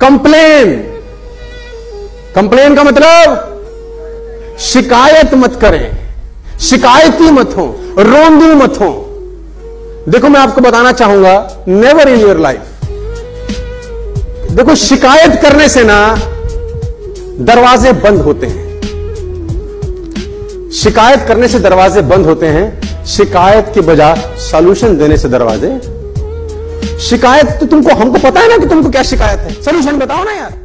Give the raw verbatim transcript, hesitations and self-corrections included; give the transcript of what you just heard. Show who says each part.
Speaker 1: Complain. Complain का मतलब शिकायत मत करें, शिकायती मत हो, रोंदू मत हो। देखो मैं आपको बताना चाहूंगा, नेवर इन योर लाइफ, देखो शिकायत करने से ना दरवाजे बंद होते हैं। शिकायत करने से दरवाजे बंद होते हैं, शिकायत के बजाय सॉल्यूशन देने से दरवाजे। शिकायत तो तुमको, हमको पता है ना कि तुमको क्या शिकायत है, सॉल्यूशन बताओ ना यार।